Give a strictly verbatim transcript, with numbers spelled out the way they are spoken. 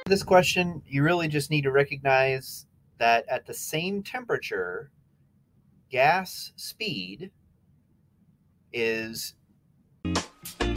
This question, you really just need to recognize that at the same temperature, gas speed is